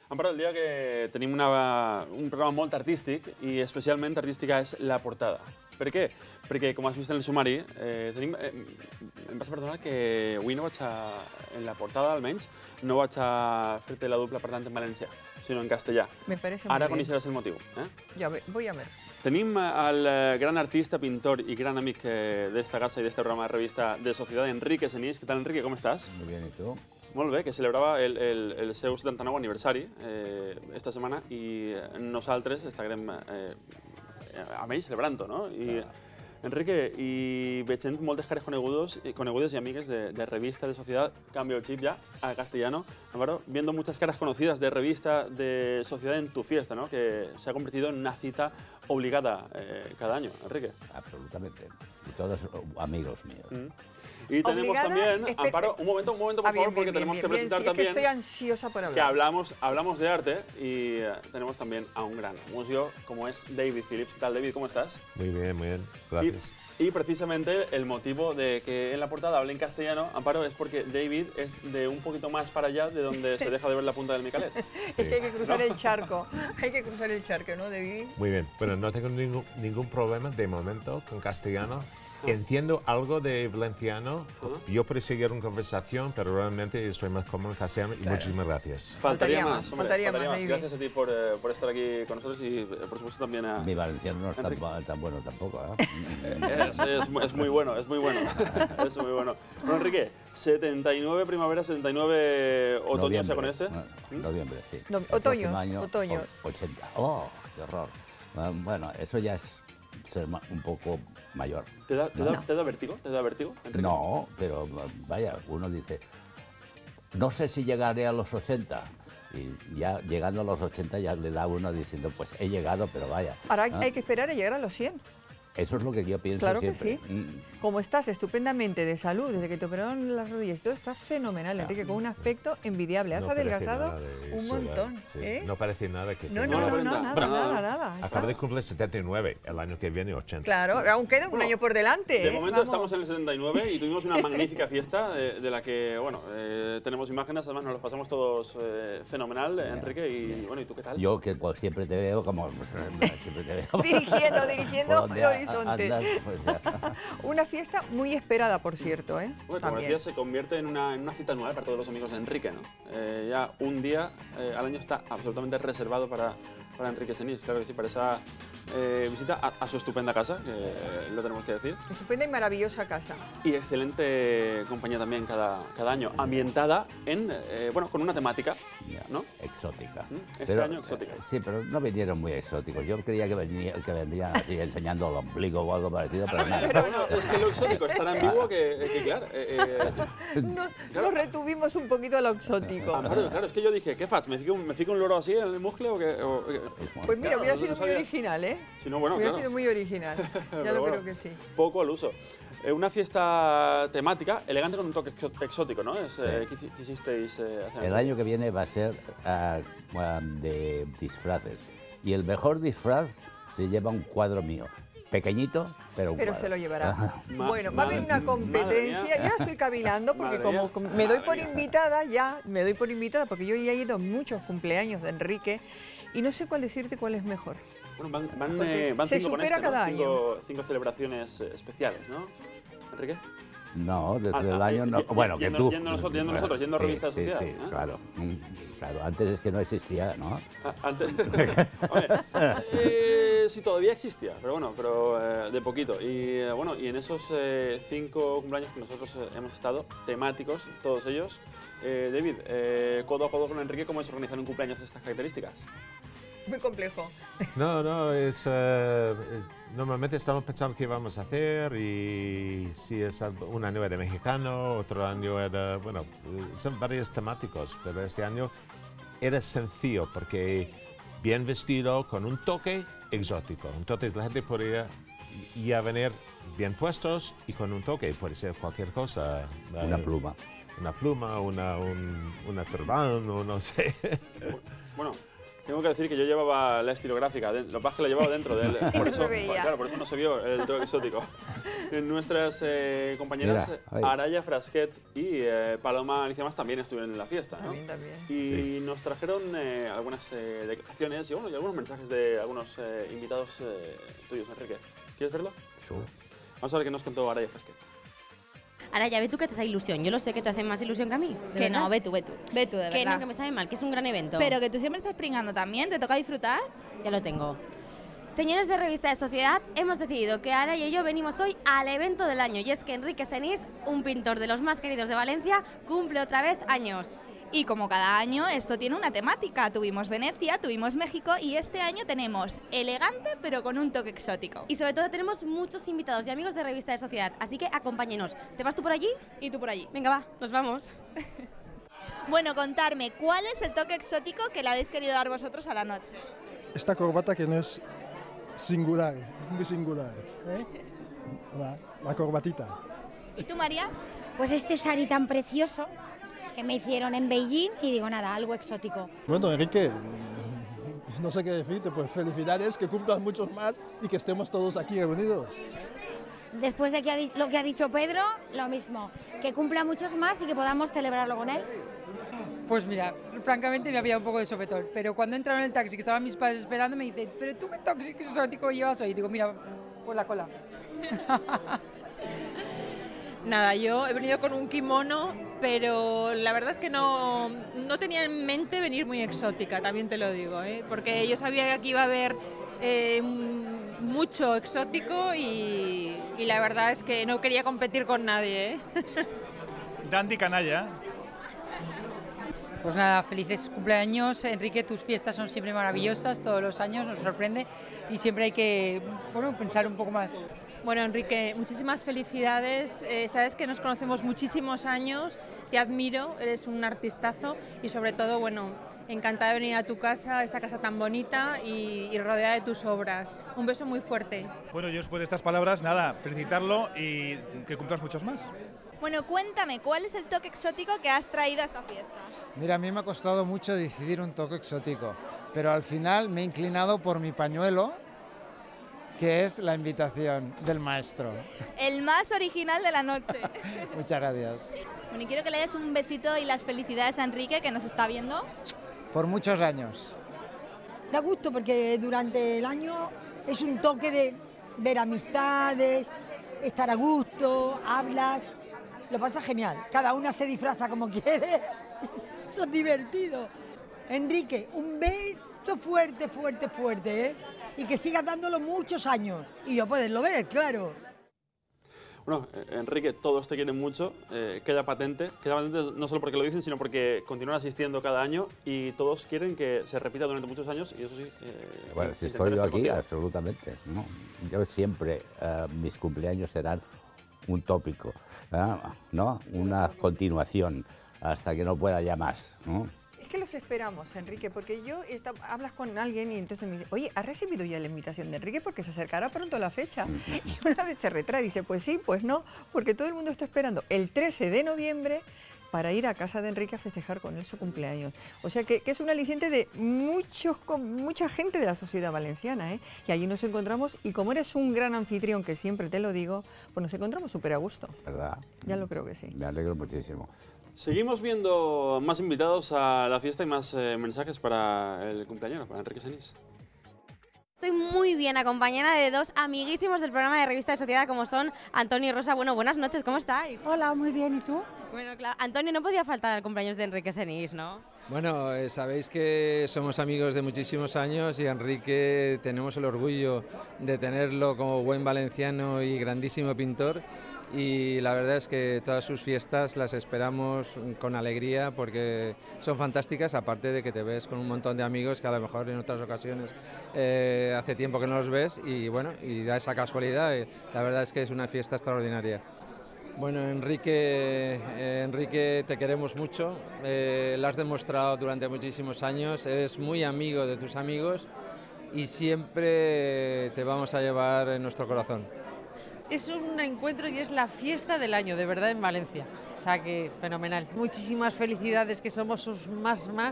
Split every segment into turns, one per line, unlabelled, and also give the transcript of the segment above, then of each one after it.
Amparo, el dia que tenim un programa molt artístic i especialment artística és la portada. Per què? Perquè, com has vist en el sumari, em vas a perdonar que avui no vaig a, en la portada almenys, no vaig a fer-te la dupla per tant en valencià, sinó en castellà.
Me parece muy
Ara
bien.
coneixeràs el motiu.
Ya voy a ver.
Tenim al gran artista, pintor y gran amic d'esta casa i d'este programa de revista de Societat, Enrique Senís. Què tal, Enrique? Com estàs?
Muy bien, ¿y tú?
Molt bé, que celebrava el seu 79 aniversari esta setmana i nosaltres estarem amb ell celebrant-ho, no? I, Enrique, i veient moltes cares conegudes y amigues de revista de Sociedad, cambio el chip ya a castellano, Álvaro, viendo muchas caras conocidas de revista de Sociedad en tu fiesta, ¿no? Que se ha convertido en una cita obligada cada año, Enrique.
Absolutamente. Y todos amigos míos.
Y tenemos
Obligada,
también, Amparo, un momento, por favor, porque tenemos que presentar
sí,
también
es que estoy ansiosa por hablar.
que hablamos de arte y tenemos también a un gran músico como es David Phillips. ¿Qué tal, David? ¿Cómo estás?
Muy bien, gracias.
Y precisamente el motivo de que en la portada hable en castellano, Amparo, es porque David es de un poquito más para allá de donde se deja de ver la punta del Micalet.
Es que hay que cruzar el charco. Hay que cruzar el charco, ¿no, David?
Muy bien. Bueno, no tengo ningún problema de momento con castellano. Entiendo algo de valenciano. Yo puedo seguir una conversación, pero realmente estoy más cómodo en castellano y muchísimas gracias.
Faltaría más, hombre,
faltaría más, David.
Gracias a ti por estar aquí con nosotros y, por supuesto, también a...
Mi valenciano no es tan bueno tampoco, ¿eh?
Es muy bueno, es muy bueno. Es muy bueno. Bueno, Enrique, 79 primavera, 79 otoño,
Noviembre,
o sea, con este.
Noviembre, sí.
No,
El
otoños,
próximo año,
otoños.
80. ¡Oh, qué horror! Bueno, eso ya es ser un poco mayor.
¿Te da vértigo? ¿Te da vértigo, Enrique?
No, pero vaya, uno dice, no sé si llegaré a los 80. Y ya llegando a los 80 ya le da uno diciendo, pues he llegado, pero vaya.
Ahora hay que esperar a llegar a los 100.
Eso es lo que yo pienso
Claro
siempre.
que sí. Como estás estupendamente de salud, desde que te operaron las rodillas y todo, estás fenomenal, Enrique, con un aspecto envidiable. Has adelgazado un montón.
Sí.
¿Eh?
No parece nada que...
No,
nada.
nada.
Acabo de cumplir 79, el año que viene 80.
Claro, aún queda un año por delante.
De momento
Vamos.
estamos en el 79 y tuvimos una magnífica fiesta de la que, bueno, tenemos imágenes, además nos los pasamos todos fenomenal, Enrique, y bueno, ¿y tú qué tal?
Yo que siempre te veo como... siempre te veo.
Dirigiendo
Por
el
donde
horizonte.
andas, pues ya.
Una fiesta muy esperada, por cierto, ¿eh?
Bueno, como
También.
decía, se convierte en una cita anual para todos los amigos de Enrique, ¿no? Ya un día al año está absolutamente reservado para Enrique Senís, claro que sí, para esa visita a su estupenda casa, que lo tenemos que decir.
Estupenda y maravillosa casa.
Y excelente compañía también cada año, ambientada en, bueno, con una temática, ¿no?
Exótica.
Este año exótica.
Sí, pero no vinieron muy exóticos. Yo creía que vendrían así enseñando el ombligo o algo parecido, pero nada.
Pero bueno, es que lo exótico es tan ambiguo que claro.
Nos retuvimos un poquito a lo exótico.
Claro, es que yo dije, ¿qué faig? ¿Me fico un loro así en el muscle o qué?
Pues mira,
Claro,
hubiera
no
sido muy
sabía.
original, ¿eh?
Si no, bueno,
Hubiera
claro.
sido muy original. Ya
Pero
lo
bueno,
creo que sí.
Poco al uso. Una fiesta temática, elegante con un toque exótico, ¿no? ¿Qué hicisteis hacer?
El año que viene va a ser de disfraces. Y el mejor disfraz se lleva un cuadro mío. Pequeñito, pero un
Pero
cuadro.
se lo llevará. Bueno, va a
madre-
haber una competencia.
madre mía.
Yo estoy cavilando porque
Madre mía.
como me doy por
Madre mía.
invitada ya, me doy por invitada porque yo ya he ido a muchos cumpleaños de Enrique y no sé cuál decirte cuál es mejor.
Bueno,
Porque
van
se
cinco con
supera
este, ¿no?
cada
Cinco celebraciones especiales, ¿no? Enrique.
No, desde el año no. Bueno, que
yendo-
tú.
yendo nosotros, yendo a
Sí,
Revista de
sí,
Sociedad,
sí,
¿eh?
claro. Claro, antes es que no existía, ¿no?
Antes, hombre, sí, todavía existía, pero bueno, de poquito. Y bueno, y en esos 5 cumpleaños que nosotros hemos estado, temáticos, todos ellos, David, codo a codo con Enrique, ¿cómo es organizar un cumpleaños de estas características?
Muy complejo.
No, normalmente estamos pensando qué vamos a hacer y si es un año era mexicano, otro año era, bueno, son varios temáticos, pero este año era sencillo porque bien vestido con un toque exótico. Entonces la gente podría ya venir bien puestos y con un toque, puede ser cualquier cosa.
Una pluma.
Una pluma, una turbán o no sé.
Bueno, Tengo que decir que yo llevaba la estilográfica, lo que pasa es que la llevaba dentro de él. Por
no
eso,
se veía.
claro, por eso no se vio el toque exótico. Nuestras compañeras
Mira, ahí.
Araya Frasquet y Paloma Alicia también estuvieron en la fiesta, ¿no?
También.
Y nos trajeron algunas declaraciones y, bueno, y algunos mensajes de algunos invitados tuyos, Enrique. ¿Quieres verlo?
Sí.
Vamos a ver qué nos contó Araya Frasquet.
Ahora ya ve tú que te hace ilusión. Yo lo sé que te hace más ilusión que a mí. ¿de
Que
verdad?
no, ve tú, de
Que
verdad.
no, que me sabe mal, que es un gran evento.
Pero que tú siempre estás pringando también, ¿te toca disfrutar?
Ya lo tengo. Señores de Revista de Sociedad, hemos decidido que Ara y yo venimos hoy al evento del año. Y es que Enrique Senís, un pintor de los más queridos de Valencia, cumple otra vez años.
Y como cada año, esto tiene una temática. Tuvimos Venecia, tuvimos México y este año tenemos elegante pero con un toque exótico.
Y sobre todo tenemos muchos invitados y amigos de Revista de Sociedad, así que acompáñenos. ¿Te vas tú por allí?
Y tú por allí.
Venga, va, nos vamos.
Bueno, contarme, ¿cuál es el toque exótico que le habéis querido dar vosotros a la noche?
Esta corbata que no es singular, es muy singular. La corbatita.
¿Y tú, María?
Pues este sari tan precioso que me hicieron en Beijing y digo nada, algo exótico.
Bueno, Enrique, no sé qué decirte, pues felicidades, que cumplas muchos más y que estemos todos aquí reunidos.
Después de lo que ha dicho Pedro, lo mismo, que cumpla muchos más y que podamos celebrarlo con él.
Pues mira, francamente me había un poco de sopetón, pero cuando entraron en el taxi, que estaban mis padres esperando, me dicen, pero tú qué toque exótico llevas hoy. Y digo, mira, por la cola.
Nada, yo he venido con un kimono, pero la verdad es que no tenía en mente venir muy exótica, también te lo digo, porque yo sabía que aquí iba a haber mucho exótico y la verdad es que no quería competir con nadie.
Dandy canalla.
Pues nada, felices cumpleaños. Enrique, tus fiestas son siempre maravillosas, todos los años nos sorprende y siempre hay que pensar un poco más.
Bueno, Enrique, muchísimas felicidades. Sabes que nos conocemos muchísimos años, te admiro, eres un artistazo y sobre todo, bueno, encantada de venir a tu casa, a esta casa tan bonita y rodeada de tus obras. Un beso muy fuerte.
Bueno, yo después de estas palabras, nada, felicitarlo y que cumplas muchos más.
Bueno, cuéntame, ¿cuál es el toque exótico que has traído a esta fiesta?
Mira, a mí me ha costado mucho decidir un toque exótico, pero al final me he inclinado por mi pañuelo, que es la invitación del maestro.
El más original de la noche.
Muchas gracias.
Bueno, y quiero que le des un besito y las felicidades a Enrique, que nos está viendo.
Por muchos años.
Da gusto porque durante el año es un toque de ver amistades, estar a gusto, hablas, lo pasa genial. Cada una se disfraza como quiere, eso es divertido. Enrique, un beso fuerte, fuerte, fuerte, ¿eh? Y que sigas dándolo muchos años. Y yo poderlo ver, claro.
Bueno, Enrique, todos te quieren mucho, queda patente no solo porque lo dicen, sino porque continúan asistiendo cada año y todos quieren que se repita durante muchos años y eso sí...
bueno, si estoy yo aquí, absolutamente. ¿No? Yo siempre, mis cumpleaños serán un tópico, ¿no? Una continuación hasta que no pueda ya más, ¿no?
Es que los esperamos, Enrique, porque hablas con alguien y entonces me dice, oye, ¿has recibido ya la invitación de Enrique? Porque se acercará pronto la fecha. Y una vez se retrae y dice, pues sí, pues no, porque todo el mundo está esperando el 13 de noviembre para ir a casa de Enrique a festejar con él su cumpleaños. O sea que es un aliciente de mucha gente de la sociedad valenciana, ¿eh? Y allí nos encontramos y como eres un gran anfitrión, que siempre te lo digo, pues nos encontramos súper a gusto.
¿Verdad?
Ya lo creo que sí.
Me alegro muchísimo.
Seguimos viendo más invitados a la fiesta y más mensajes para el cumpleañero, para Enrique Senís.
Estoy muy bien acompañada de dos amiguísimos del programa de Revista de Sociedad como son Antonio y Rosa. Bueno, buenas noches, ¿cómo estáis?
Hola, muy bien, ¿y tú?
Bueno, claro, Antonio, no podía faltar al cumpleaños de Enrique Senís, ¿no?
Bueno, sabéis que somos amigos de muchísimos años y Enrique tenemos el orgullo de tenerlo como buen valenciano y grandísimo pintor. Y la verdad es que todas sus fiestas las esperamos con alegría porque son fantásticas, aparte de que te ves con un montón de amigos que a lo mejor en otras ocasiones hace tiempo que no los ves y bueno, y da esa casualidad, la verdad es que es una fiesta extraordinaria. Bueno, Enrique, te queremos mucho, lo has demostrado durante muchísimos años, eres muy amigo de tus amigos y siempre te vamos a llevar en nuestro corazón.
Es un encuentro y es la fiesta del año, de verdad, en Valencia. O sea que fenomenal. Muchísimas felicidades, que somos sus más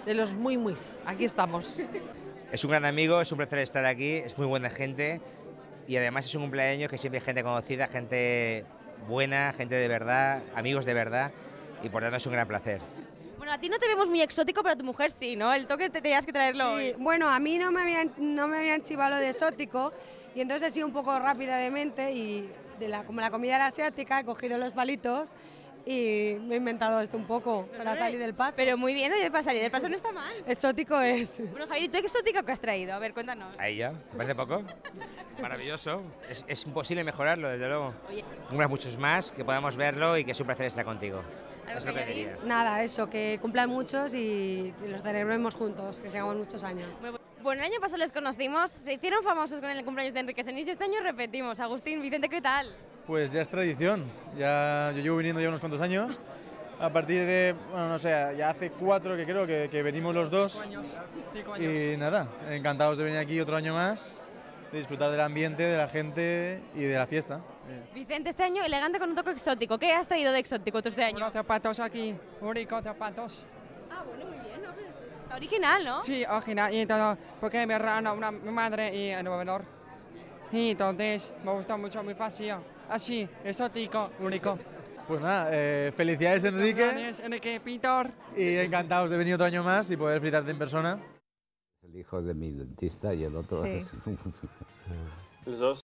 de los muy muis. Aquí estamos.
Es un gran amigo, es un placer estar aquí, es muy buena gente y además es un cumpleaños que siempre hay gente conocida, gente buena, gente de verdad, amigos de verdad y por tanto es un gran placer.
Bueno, a ti no te vemos muy exótico, pero a tu mujer sí, ¿no? El toque te tenías que traerlo hoy.
Sí, bueno, a mí no me habían chivado lo de exótico y entonces he sido un poco rápida de mente y como la comida era asiática he cogido los palitos y me he inventado esto un poco para salir del paso.
Pero muy bien, oye, para salir del paso no está mal.
Exótico es.
Bueno, Javier, ¿y tú qué exótico que has traído? A ver, cuéntanos.
¿A ella? ¿Te parece poco? Maravilloso. Es imposible mejorarlo, desde luego.
Oye.
Muchos más, que podamos verlo y que es un placer estar contigo.
¿Algo
Es lo
que
que
añadir?
quería.
Nada, eso, que cumplan muchos y los celebremos juntos, que sigamos muchos años.
Bueno, el año pasado les conocimos, se hicieron famosos con el cumpleaños de Enrique Senís y este año repetimos. Agustín, Vicente, ¿qué tal?
Pues ya es tradición, yo llevo viniendo ya unos cuantos años, a partir de, bueno, no sé, ya hace 4 que creo que venimos los dos y nada, encantados de venir aquí otro año más, de disfrutar del ambiente, de la gente y de la fiesta.
Vicente, este año elegante con un toque exótico. ¿Qué has traído de exótico tú este año?
Unos zapatos aquí, únicos zapatos.
Ah, bueno, muy bien, ¿no? Pero está original, ¿no?
Sí, original y todo, porque mi hermana, mi madre y el gobernador. Y entonces me gusta mucho, muy fácil, así, exótico, único.
Pues nada, felicidades Enrique.
Enrique, pintor.
Y encantados de venir otro año más y poder felicitarte en persona.
El hijo de mi dentista y el otro...
Sí.
Los dos